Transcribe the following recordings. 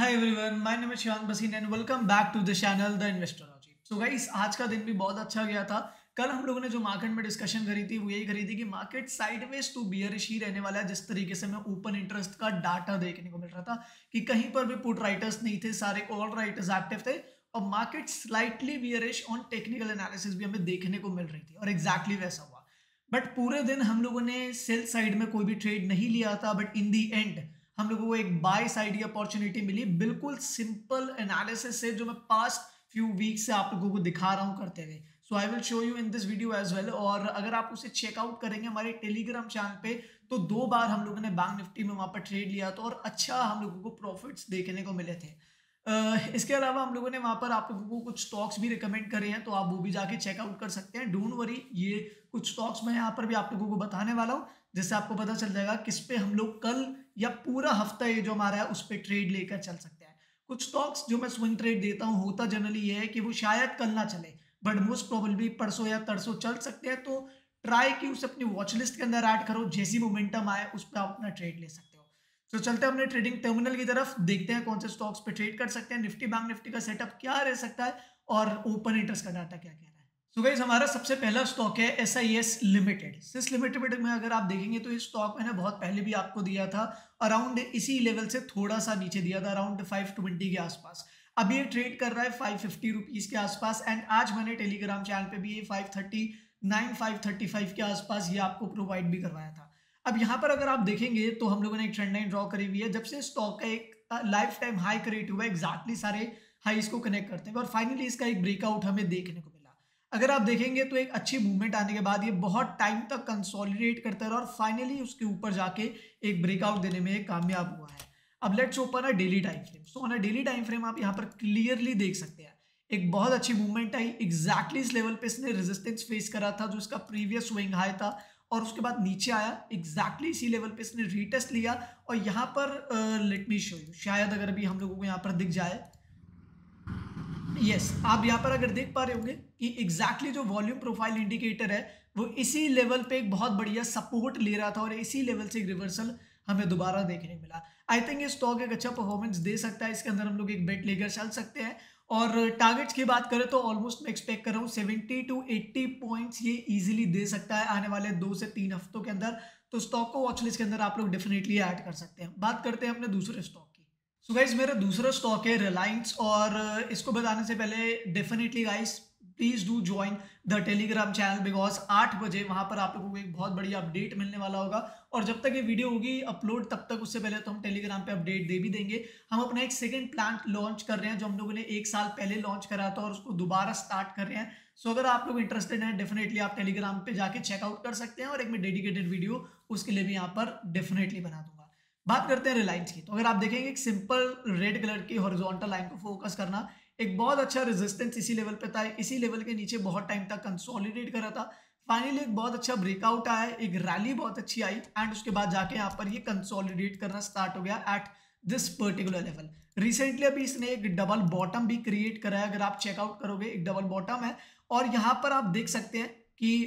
Hi everyone, my name is Shivang Baseen and welcome back to the channel the Investorology. So guys, आज का दिन भी बहुत अच्छा गया था। कल हम लोगों ने जो मार्केट में डिस्कशन करी थी वो यही करी थी कि मार्केट साइडवेज टू बियरिश ही रहने वाला है। जिस तरीके से हमें ओपन इंटरेस्ट का डाटा देखने को मिल रहा था कि कहीं पर भी पुट राइटर्स नहीं थे, सारे ऑल राइटर्स एक्टिव थे और market slightly bearish on technical analysis भी हमें देखने को मिल रही थी और एग्जैक्टली वैसा हुआ। बट पूरे दिन हम लोगों ने सेल साइड में कोई भी ट्रेड नहीं लिया था, बट इन दी एंड हम लोगों को एक बाय साइड की अपॉर्चुनिटी मिली बिल्कुल सिंपल एनालिसिस से, जो मैं पास्ट फ्यू वीक से आप लोगों को दिखा रहा हूं करते हुए। So I will show you in this video as well. और अगर आप उसे चेकआउट करेंगे हमारे टेलीग्राम चैनल पे, तो 2 बार हम लोगों ने बैंक निफ्टी में वहां पर ट्रेड लिया था और अच्छा हम लोगों को प्रॉफिट्स देखने को मिले थे। इसके अलावा हम लोगों ने वहां पर आप लोगों को कुछ स्टॉक्स भी रिकमेंड करे हैं, तो आप वो भी जाके चेकआउट कर सकते हैं। डोंट वरी, ये कुछ स्टॉक्स मैं यहाँ पर भी आप लोगों को बताने वाला हूँ, जिससे आपको पता चल जाएगा किस पे हम लोग कल या पूरा हफ्ता ये जो हमारा है उस पर ट्रेड लेकर चल सकते हैं। कुछ स्टॉक्स जो मैं स्विंग ट्रेड देता हूँ, होता जनरली ये है कि वो शायद कल ना चले, बट मोस्ट प्रोबेबली परसों या तरसों चल सकते हैं। तो ट्राई कि उसे अपनी वॉच लिस्ट के अंदर ऐड करो, जैसी मोमेंटम आए उस पर आप अपना ट्रेड ले सकते हो। तो चलते हैं अपने ट्रेडिंग टर्मिनल की तरफ, देखते हैं कौन से स्टॉक्स पे ट्रेड कर सकते हैं, निफ्टी बैंक निफ्टी का सेटअप क्या रह सकता है और ओपन इंटरेस्ट का डाटा क्या कह रहा है। सो गाइस, हमारा सबसे पहला स्टॉक है SIS लिमिटेड। सिस लिमिटेड में अगर आप देखेंगे तो ये स्टॉक मैंने बहुत पहले भी आपको दिया था, अराउंड इसी लेवल से थोड़ा सा नीचे दिया था, अराउंड 520 के आसपास। अभी ये ट्रेड कर रहा है 550 रुपीज के आसपास एंड आज मैंने टेलीग्राम चैनल पे भी ये 539 535 के आसपास ये आपको प्रोवाइड भी करवाया था। अब यहाँ पर अगर आप देखेंगे तो हम लोगों ने एक ट्रेंड लाइन ड्रॉ करी हुई है। जब से स्टॉक का एक लाइफ टाइम हाई क्रिएट हुआ है, एग्जैक्टली सारे हाई इसको कनेक्ट करते हैं और फाइनली इसका एक ब्रेकआउट हमें देखने को मिला। अगर आप देखेंगे तो एक अच्छी मूवमेंट आने के बाद ये बहुत टाइम तक कंसोलिडेट करता रहा और फाइनली उसके ऊपर जाके एक ब्रेकआउट देने में कामयाब हुआ है। अब let's open a daily time frame. So on a daily time frame आप यहाँ पर क्लियरली देख सकते हैं एक बहुत अच्छी मूवमेंट आई। एग्जैक्टली इस लेवल पे इसने रेजिस्टेंस फेस करा था जो इसका प्रीवियस स्विंग हाई था, और उसके बाद नीचे आया एग्जैक्टली इसी लेवल पे इसने रीटेस्ट लिया। और यहाँ पर लेट मी शो यू, शायद अगर भी हम लोगों को यहाँ पर दिख जाए, यस आप यहाँ पर अगर देख पा रहे होंगे कि एग्जैक्टली जो वॉल्यूम प्रोफाइल इंडिकेटर है वो इसी लेवल पे एक बहुत बढ़िया सपोर्ट ले रहा था और इसी लेवल से एक रिवर्सल हमें दोबारा देखने को मिला। आई थिंक ये स्टॉक एक अच्छा परफॉर्मेंस दे सकता है, इसके अंदर हम लोग एक बेट लेकर चल सकते हैं। और टारगेट्स की बात करें तो ऑलमोस्ट मैं एक्सपेक्ट कर रहा हूँ 70 to 80 पॉइंट्स ये इजीली दे सकता है आने वाले 2 से 3 हफ्तों के अंदर। तो स्टॉक को वॉच लिस्ट के अंदर आप लोग डेफिनेटली ऐड कर सकते हैं। बात करते हैं अपने दूसरे स्टॉक की। सो गाइस, मेरा दूसरा स्टॉक है रिलायंस, और इसको बताने से पहले definitely guys please do join the Telegram channel, because 8 बजे वहां पर आप लोगों को एक बहुत बढ़िया अपडेट मिलने वाला होगा। और जब तक ये वीडियो होगी अपलोड, तब तक उससे पहले तो हम टेलीग्राम पे अपडेट दे भी देंगे। हम अपना एक सेकंड प्लांट लॉन्च कर रहे हैं जो हम लोगों ने 1 साल पहले लॉन्च करा था और उसको दोबारा स्टार्ट कर रहे हैं। सो अगर आप लोग इंटरेस्टेड हैं डेफिनेटली आप टेलीग्राम पे जाके चेकआउट कर सकते हैं और एक मैं डेडिकेटेड वीडियो उसके लिए भी यहाँ पर डेफिनेटली बना दूंगा। बात करते हैं रिलायंस की, तो अगर आप देखेंगे एक सिंपल रेड कलर की हॉरिजॉन्टल लाइन को फोकस करना, एक बहुत अच्छा रेजिस्टेंस इसी लेवल पे था, इसी लेवल के नीचे बहुत टाइम तक कंसोलिडेट करा था। फाइनली एक बहुत अच्छा ब्रेकआउट आया, एक रैली बहुत अच्छी आई एंड उसके बाद जाके यहाँ पर ये कंसोलिडेट करना स्टार्ट हो गया at this particular level. Recently अभी इसने एक डबल बॉटम भी क्रिएट करा है, अगर आप चेकआउट करोगे एक डबल बॉटम है और यहाँ पर आप देख सकते हैं कि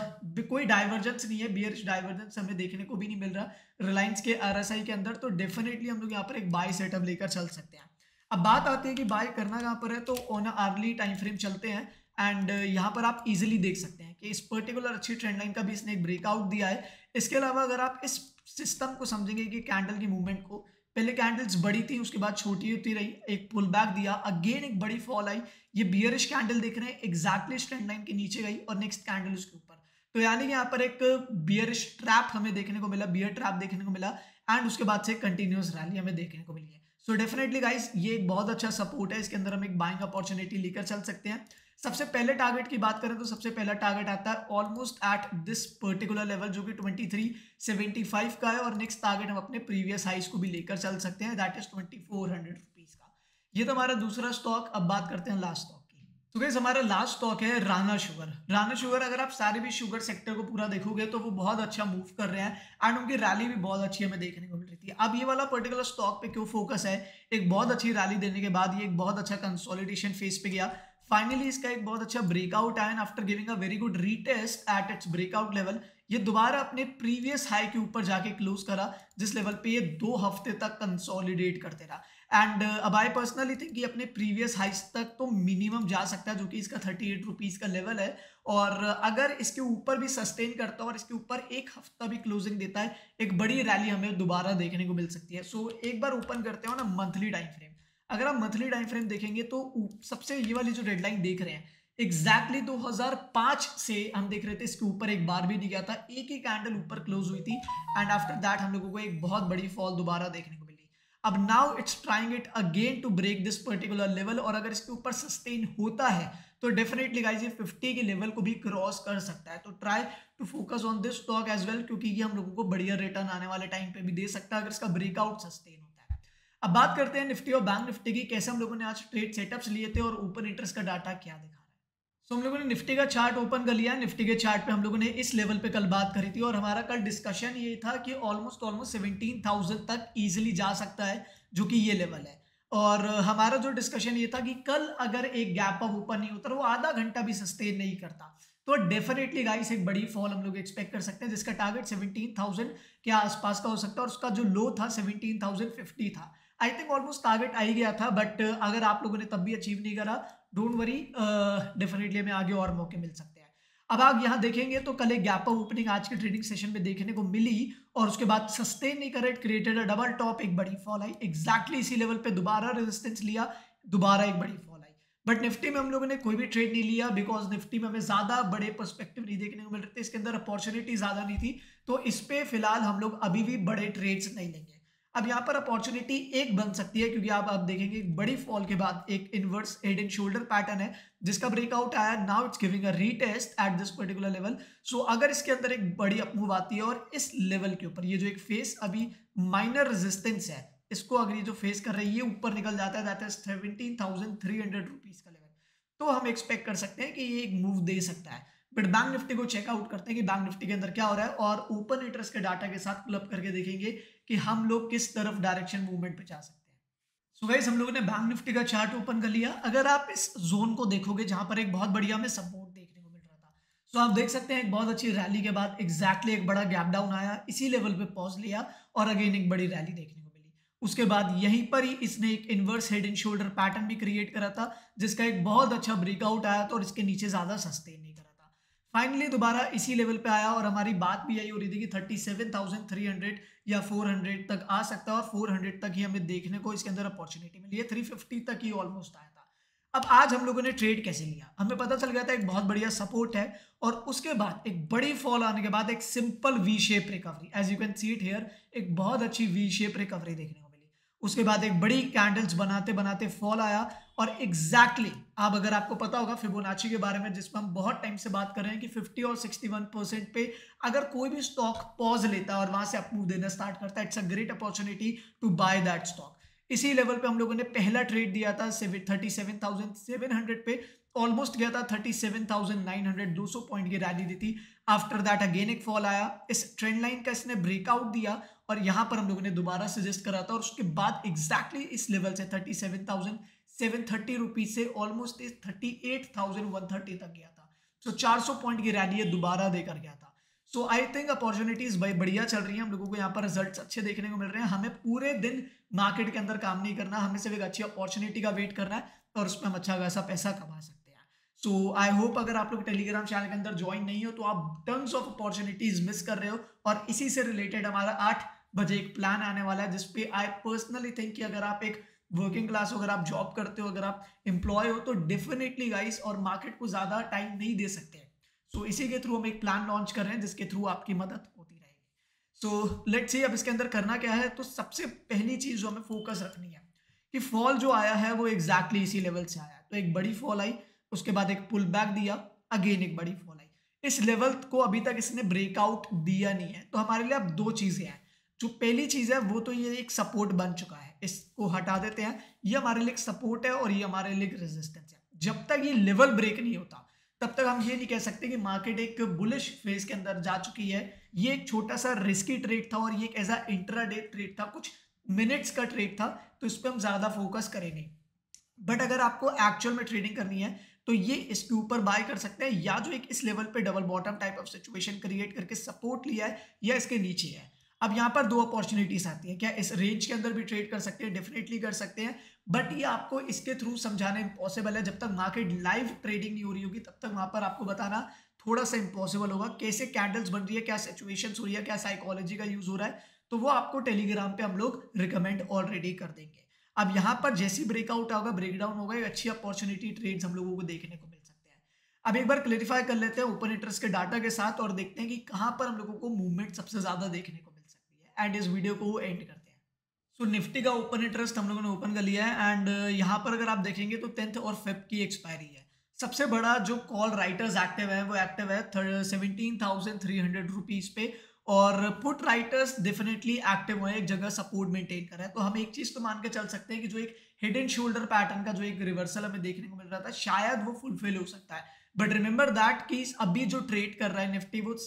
कोई डाइवर्जेंस नहीं है, बियरिश डाइवर्जेंस हमें देखने को भी नहीं मिल रहा रिलायंस के RSI के अंदर। तो डेफिनेटली हम लोग यहाँ पर एक बाय सेटअप लेकर चल सकते हैं। अब बात आती है कि बाय करना कहाँ पर है, तो ऑन अर्ली टाइम फ्रेम चलते हैं एंड यहाँ पर आप इजीली देख सकते हैं कि इस पर्टिकुलर अच्छी ट्रेंड लाइन का भी इसने एक ब्रेकआउट दिया है। इसके अलावा अगर आप इस सिस्टम को समझेंगे कि कैंडल की मूवमेंट को, पहले कैंडल्स बड़ी थी उसके बाद छोटी होती रही, एक पुल बैक दिया, अगेन एक बड़ी फॉल आई, ये बियरिश कैंडल देख रहे हैं एग्जैक्टली ट्रेंड लाइन के नीचे गई और नेक्स्ट कैंडल उसके ऊपर। तो यानी कि यहाँ पर एक बियरिश ट्रैप हमें देखने को मिला, बियर ट्रैप देखने को मिला एंड उसके बाद से कंटिन्यूअस रैली हमें देखने को मिली है। सो डेफिनेटली गाइस ये एक बहुत अच्छा सपोर्ट है, इसके अंदर हम एक बाइंग अपॉर्चुनिटी लेकर चल सकते हैं। सबसे पहले टारगेट की बात करें तो सबसे पहला टारगेट आता है almost at this particular level जो कि 2375 का है, और नेक्स्ट टारगेट हम अपने प्रीवियस हाइस को भी लेकर चल सकते हैं, दैट इज 2400 रुपीज का। ये तो हमारा दूसरा स्टॉक। अब बात करते हैं लास्ट स्टॉक। तो गाइस हमारा लास्ट स्टॉक है राणा शुगर। राणा शुगर अगर आप सारे भी शुगर सेक्टर को पूरा देखोगे तो वो बहुत अच्छा मूव कर रहे हैं एंड उनकी रैली भी बहुत अच्छी हमें देखने को मिल रही थी। अब ये वाला पर्टिकुलर स्टॉक पे क्यों फोकस है, एक बहुत अच्छी रैली देने के बाद ये एक बहुत अच्छा कंसोलिडेशन फेज पे गया, फाइनली इसका एक बहुत अच्छा ब्रेकआउट आया and after giving a very good retest at its breakout level ये दोबारा अपने प्रीवियस हाई के ऊपर जाके क्लोज करा, जिस लेवल पे ये 2 हफ्ते तक कंसोलिडेट करते रहा। एंड अब आई पर्सनली थिंक कि अपने प्रीवियस हाइस तक तो मिनिमम जा सकता है, जो कि इसका 38 रुपीज़ का लेवल है। और अगर इसके ऊपर भी सस्टेन करता है और इसके ऊपर एक हफ्ता भी क्लोजिंग देता है, एक बड़ी रैली हमें दोबारा देखने को मिल सकती है। सो एक बार ओपन करते हो ना मंथली टाइम फ्रेम, अगर आप मंथली टाइम फ्रेम देखेंगे तो सबसे ये वाली जो रेडलाइन देख रहे हैं एग्जैक्टली 2005 से हम देख रहे थे, इसके ऊपर एक बार भी नहीं गया था, एक ही कैंडल ऊपर क्लोज हुई थी एंड आफ्टर दैट हम लोगों को एक बहुत बड़ी फॉल दोबारा देखने को मिली। अब now it's trying it again to break this particular level, और अगर इसके ऊपर सस्टेन होता है तो डेफिनेटली गाइस ये 50 के लेवल को भी क्रॉस कर सकता है। तो try to focus on this stock as well, क्योंकि ये हम लोगों को बढ़िया रिटर्न आने वाले टाइम पे भी दे सकता है अगर इसका ब्रेकआउट सस्टेन होता है। अब बात करते हैं निफ्टी और बैंक निफ्टी की, कैसे हम लोगों ने आज ट्रेड सेटअप्स लिए थे और ओपन इंटरेस्ट का डाटा क्या दिखा रहा है। सो हम लोगों ने निफ्टी का चार्ट ओपन कर लिया। निफ्टी के चार्ट पे हम लोगों ने इस लेवल पे कल बात करी थी और हमारा कल डिस्कशन ये था कि ऑलमोस्ट 17,000 तक इजीली जा सकता है, जो कि ये लेवल है। और हमारा जो डिस्कशन ये था कि कल अगर एक गैप अप ओपन नहीं होता, वो आधा घंटा भी सस्टेन नहीं करता, तो डेफिनेटली गाइस एक बड़ी फॉल हम लोग एक्सपेक्ट कर सकते हैं, जिसका टारगेट 17,000 के आसपास का हो सकता है और उसका जो लो था 17,050 था। आई थिंक ऑलमोस्ट टारगेट आ ही गया था, बट अगर आप लोगों ने तब भी अचीव नहीं करा, डोंट वरी, डेफिनेटली हमें आगे और मौके मिल सकते हैं। अब आप यहाँ देखेंगे तो कल एक गैप अप ओपनिंग आज के ट्रेडिंग सेशन में देखने को मिली और उसके बाद सस्टेन नहीं करे, क्रिएटेड अ डबल टॉप, एक बड़ी फॉल आई, एग्जैक्टली इसी लेवल पे दोबारा रेजिस्टेंस लिया, दोबारा एक बड़ी फॉल आई। बट निफ्टी में हम लोगों ने कोई भी ट्रेड नहीं लिया, बिकॉज निफ्टी में हमें ज्यादा बड़े पर्सपेक्टिव नहीं देखने को मिल रहे थे, इसके अंदर अपॉर्चुनिटी ज्यादा नहीं थी, तो इस पे फिलहाल हम लोग अभी भी बड़े ट्रेड्स नहीं लेंगे। अब यहाँ पर अपॉर्चुनिटी एक बन सकती है, क्योंकि आप देखेंगे एक बड़ी फॉल के बाद एक inverse head and shoulder pattern है जिसका ब्रेकआउट आया, now it's giving a retest at this particular level. So अगर इसके अंदर एक बड़ी अपमूव आती है और इस लेवल के ऊपर ये जो एक फेस अभी माइनर रेजिस्टेंस है, इसको अगर ये जो फेस कर रही है ऊपर निकल जाता है, दैट इज 17,300 रुपीज का लेवल, तो हम एक्सपेक्ट कर सकते हैं कि ये एक मूव दे सकता है। बट बैंक निफ्टी को चेकआउट करते हैं कि बैंक निफ्टी के अंदर क्या हो रहा है और ओपन इंटरेस्ट के डाटा के साथ क्लब करके देखेंगे कि हम लोग किस तरफ डायरेक्शन मूवमेंट पे जा सकते हैं। सो गाइस हम लोगों ने बैंक निफ्टी का चार्ट ओपन कर लिया। अगर आप इस जोन को देखोगे जहां पर एक बहुत बढ़िया हमें सपोर्ट देखने को मिल रहा था, सो आप देख सकते हैं एक बहुत अच्छी रैली के बाद एग्जैक्टली एक बड़ा गैप डाउन आया, इसी लेवल पे पॉज लिया और अगेन एक बड़ी रैली देखने को मिली। उसके बाद यहीं पर ही इसने एक inverse head and shoulder pattern भी क्रिएट करा था, जिसका एक बहुत अच्छा ब्रेकआउट आया था और इसके नीचे ज्यादा सस्टेन नहीं करा था। फाइनली दोबारा इसी लेवल पे आया और हमारी बात भी यही हो रही थी कि 37,300 या 400 तक आ सकता है और 400 तक ही हमें देखने को इसके अंदर अपॉर्चुनिटी मिली है, 350 तक ही ऑलमोस्ट आया था। अब आज हम लोगों ने ट्रेड कैसे लिया, हमें पता चल गया था एक बहुत बढ़िया सपोर्ट है और उसके बाद एक बड़ी फॉल आने के बाद एक simple V shape recovery, as you can see it here, एक बहुत अच्छी वी शेप रिकवरी देखने को मिली। उसके बाद एक बड़ी कैंडल्स बनाते बनाते फॉल आया और एग्जैक्टली अब अगर आपको पता होगा फिबोनाची के बारे में, जिसमें हम बहुत टाइम से बात कर रहे हैं कि 50 और 61% पे अगर कोई भी स्टॉक पॉज लेता है और वहां से अपमूव देना स्टार्ट करता है, it's a great opportunity to buy that stock. इसी लेवल पे हम लोगों ने पहला ट्रेड दिया था 37,700 पे, ऑलमोस्ट गया था 37,900, 200 पॉइंट की रैली दी थी। आफ्टर दैट अगेन एक फॉल आया, इस ट्रेंड लाइन का इसने ब्रेकआउट दिया और यहाँ पर हम लोगों ने दोबारा सजेस्ट करा था और उसके बाद एग्जैक्टली इस लेवल से 37,730 रुपीज से ऑलमोस्ट 38,130 तक गया था। सो 400 पॉइंट की रैली दोबारा देकर गया था। सो आई थिंक अपॉर्चुनिटीज बढ़िया चल रही है, हम लोगों को यहाँ पर रिजल्ट्स अच्छे देखने को मिल रहे हैं। हमें पूरे दिन मार्केट के अंदर काम नहीं करना, हमें सिर्फ एक अच्छी अपॉर्चुनिटी का वेट करना है और उसमें हम अच्छा खासा पैसा कमा सकते हैं। सो आई होप अगर आप लोग टेलीग्राम चैनल के अंदर ज्वाइन नहीं हो तो आप टन्स ऑफ अपॉर्चुनिटीज मिस कर रहे हो और इसी से रिलेटेड हमारा 8 बजे एक प्लान आने वाला है, जिसपे आई पर्सनली थिंक कि अगर आप एक वर्किंग क्लास हो, अगर आप जॉब करते हो, अगर आप एम्प्लॉय हो, तो डेफिनेटली गाइस और मार्केट को ज्यादा टाइम नहीं दे सकते। सो इसी के थ्रू हम एक प्लान लॉन्च कर रहे हैं जिसके थ्रू आपकी मदद होती रहेगी। सो लेट्स सी अब इसके अंदर करना क्या है। तो सबसे पहली चीज जो हमें फोकस रखनी है कि फॉल जो आया है वो एग्जैक्टली इसी लेवल से आया। तो एक बड़ी फॉल आई, उसके बाद एक पुल बैक दिया, अगेन एक बड़ी फॉल आई। इस लेवल को अभी तक इसने ब्रेकआउट दिया नहीं है, तो हमारे लिए अब दो चीजें हैं। जो पहली चीज है वो तो ये एक सपोर्ट बन चुका है, इसको हटा देते हैं, ये हमारे लिए एक सपोर्ट है और ये हमारे लिए एक रेजिस्टेंस है। जब तक ये लेवल ब्रेक नहीं होता तब तक हम ये नहीं कह सकते कि मार्केट एक बुलिश फेज के अंदर जा चुकी है। ये एक छोटा सा रिस्की ट्रेड था और ये एक ऐसा इंट्राडे ट्रेड था, कुछ मिनट्स का ट्रेड था, तो इस पर हम ज्यादा फोकस करें नहीं। बट अगर आपको एक्चुअल में ट्रेडिंग करनी है तो ये इसके ऊपर बाय कर सकते हैं, या जो एक इस लेवल पे double bottom type of situation create करके सपोर्ट लिया है या इसके नीचे है। अब यहाँ पर दो अपॉर्चुनिटीज आती है, क्या इस रेंज के अंदर भी ट्रेड कर सकते हैं? डेफिनेटली कर सकते हैं, बट ये आपको इसके थ्रू समझाना इम्पॉसिबल है। जब तक मार्केट लाइव ट्रेडिंग नहीं हो रही होगी तब तक वहां पर आपको बताना थोड़ा सा इम्पॉसिबल होगा। कैसे कैंडल्स बन रही है, क्या सिचुएशन हो रही है, क्या साइकोलॉजी का यूज हो रहा है, तो वो आपको टेलीग्राम पे हम लोग रिकमेंड ऑलरेडी कर देंगे। अब यहाँ पर जैसी ब्रेकआउट होगा, ब्रेकडाउन होगा, एक अच्छी अपॉर्चुनिटी ट्रेड्स हम लोगों को देखने को मिल सकते हैं। अब एक बार क्लेरिफाई कर लेते हैं ओपन इंटरेस्ट के डाटा के साथ और देखते हैं कि कहाँ पर हम लोगों को मूवमेंट सबसे ज्यादा देखने को मिल सकती है, एंड इस वीडियो को एंड करते हैं। सो निफ्टी का ओपन इंटरेस्ट हम लोगों ने ओपन कर लिया है, एंड यहाँ पर अगर आप देखेंगे तो 10th और 5th की एक्सपायरी है। सबसे बड़ा जो कॉल राइटर्स एक्टिव है वो एक्टिव है 17,300 रुपीज पे, और पुट राइटर्स डेफिनेटली एक्टिव हुए, एक जगह सपोर्ट मेंटेन कर रहा है। तो हम एक चीज तो मान के चल सकते हैं कि जो एक हिड एंड शोल्डर पैटर्न का जो एक रिवर्सल हमें देखने को मिल रहा था शायद वो फुलफिल हो सकता है। बट रिमेंबर दैट कि अभी जो ट्रेड कर रहा है निफ्टी वो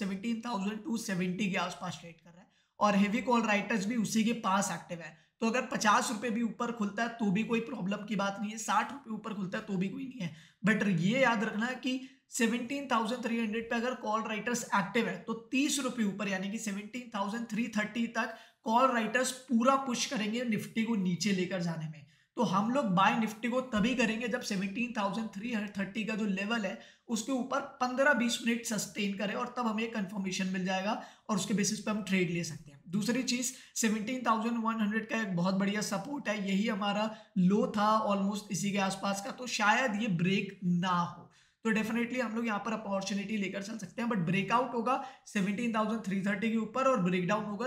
17,270 के आसपास ट्रेड कर रहा है, और हेवी कॉल राइटर्स भी उसी के पास एक्टिव है। तो अगर 50 रुपए भी ऊपर खुलता है तो भी कोई प्रॉब्लम की बात नहीं है, 60 रुपए ऊपर खुलता है तो भी कोई नहीं है। बट ये याद रखना कि 17,300 पे अगर कॉल राइटर्स एक्टिव है तो 30 रुपए ऊपर यानी कि 17,330 तक कॉल राइटर्स पूरा पुश करेंगे निफ्टी को नीचे लेकर जाने में। तो हम लोग बाय निफ्टी को तभी करेंगे जब 17,330 का जो लेवल है उसके ऊपर 15-20 मिनट सस्टेन करे, और तब हमें कंफर्मेशन मिल जाएगा और उसके बेसिस पे हम ट्रेड ले सकते हैं। दूसरी चीज 17,100 का एक बहुत बढ़िया सपोर्ट है, यही हमारा लो था ऑलमोस्ट इसी के आसपास का, तो शायद ये ब्रेक ना हो। तो डेफिनेटली हम लोग यहाँ पर अपॉर्चुनिटी लेकर चल सकते हैं, बट ब्रेकआउट होगा 17,330 के ऊपर और ब्रेकडाउन होगा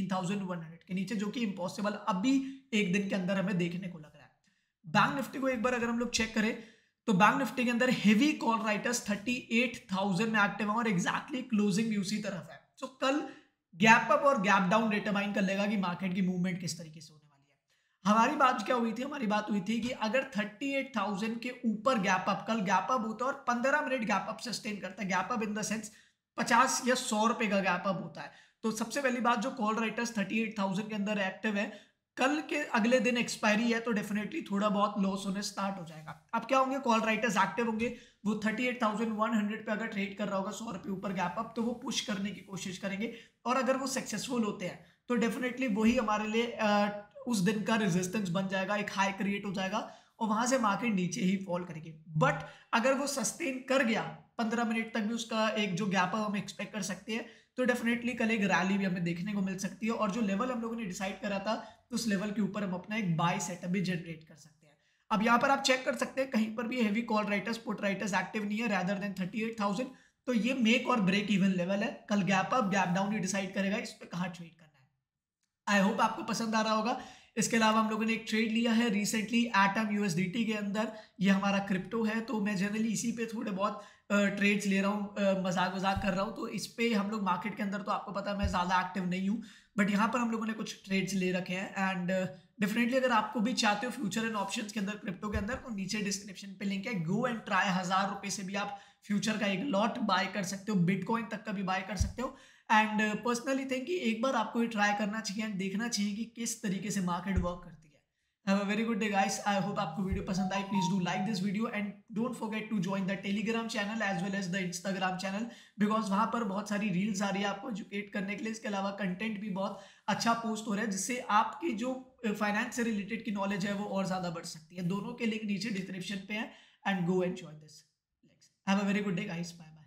17,100 के नीचे, जो कि इम्पॉसिबल अभी एक दिन के अंदर हमें देखने को लग रहा है। बैंक निफ्टी को एक बार अगर हम लोग चेक करें तो बैंक निफ्टी के अंदर हेवी कॉल राइटर्स 38,000 में एक्टिव है और एग्जैक्टली क्लोजिंग भी उसी तरफ है। तो कल गैप अप और गैप डाउन डिटरमाइन कर लेगा कि मार्केट की मूवमेंट किस तरीके से होने वाली है। हमारी बात क्या हुई थी, हमारी बात हुई थी कि अगर 38,000 के ऊपर गैप अप, कल गैप अप होता है और 15 मिनट गैप अप सस्टेन करता है, gap up in the sense 50 या 100 रुपए का गैप अप होता है। तो सबसे पहली बात, जो कॉल राइटर्स 38,000 के अंदर एक्टिव है, कल के अगले दिन एक्सपायरी है तो डेफिनेटली थोड़ा बहुत लॉस होने स्टार्ट हो जाएगा। अब क्या होंगे, कॉल राइटर्स एक्टिव होंगे, वो 38,100 पे अगर ट्रेड कर रहा होगा 100 रुपए ऊपर गैप अप, तो वो पुश करने की कोशिश करेंगे, और अगर वो सक्सेसफुल होते हैं तो डेफिनेटली वही हमारे लिए उस दिन का रेजिस्टेंस बन जाएगा, एक हाई क्रिएट हो जाएगा और वहां से मार्केट नीचे ही फॉल करेगी। बट अगर वो सस्टेन कर गया 15 मिनट तक भी, उसका एक जो गैप हम एक्सपेक्ट कर सकते हैं, तो डेफिनेटली कल एक रैली भी हमें देखने को मिल सकती है, और जो लेवल हम लोगों ने डिसाइड करा था तो उस लेवल के ऊपर हम अपना एक बाय सेटअप भी जनरेट कर सकते हैं। अब यहाँ पर आप चेक कर सकते हैं कहीं पर भी heavy call writers put writers active नहीं है रैदर देन 38,000, तो ये मेक और ब्रेक इवन लेवल है। कल गैप अप गैप डाउन ही डिसाइड करेगा इस पे कहाँ ट्रेड करना है। आई होप आपको पसंद आ रहा होगा। इसके अलावा हम लोगों ने एक ट्रेड लिया है रिसेंटली एटम यूएसडीटी के अंदर, ये हमारा क्रिप्टो है, तो मैं जनरली इसी पे थोड़े बहुत ट्रेड्स ले रहा हूँ, मजाक मजाक कर रहा हूँ। तो इस पे हम लोग मार्केट के अंदर, तो आपको पता है मैं ज़्यादा एक्टिव नहीं हूँ, बट यहाँ पर हम लोगों ने कुछ ट्रेड्स ले रखे हैं। एंड डेफिनेटली अगर आपको भी चाहते हो फ्यूचर एंड ऑप्शंस के अंदर क्रिप्टो के अंदर, तो नीचे डिस्क्रिप्शन पे लिंक है, गो एंड ट्राई। 1000 रुपये से भी आप फ्यूचर का एक लॉट बाय कर सकते हो, बिटकॉइन तक का भी बाय कर सकते हो। एंड पर्सनली थिंक कि एक बार आपको ये ट्राई करना चाहिए एंड देखना चाहिए कि किस तरीके से मार्केट वर्क करती है। Have a very good day guys, I hope आपको वीडियो पसंद आई। Please do like this video and don't forget to join the Telegram channel as well as the Instagram channel, because वहां पर बहुत सारी reels आ रही है आपको एजुकेट करने के लिए। इसके अलावा कंटेंट भी बहुत अच्छा पोस्ट हो रहा है, जिससे आपकी जो फाइनेंस से रिलेटेड की नॉलेज है वो और ज्यादा बढ़ सकती है। दोनों के लिंक नीचे डिस्क्रिप्शन पे है, and go and join this. Have a very good day guys, bye bye.